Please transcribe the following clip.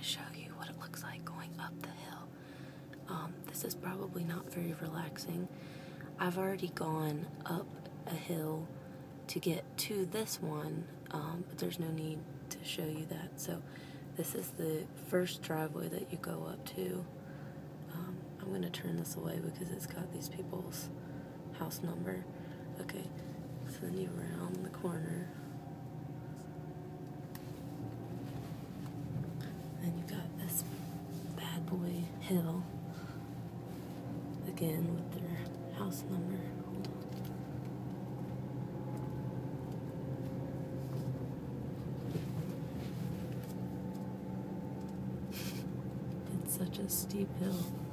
to show you what it looks like going up the hill. This is probably not very relaxing. I've already gone up a hill to get to this one, but there's no need to show you that. So this is the first driveway that you go up to. I'm going to turn this away because it's got these people's house number. Okay, so then you round the corner. And you got this bad boy hill. Again with their house number. Hold on. It's such a steep hill.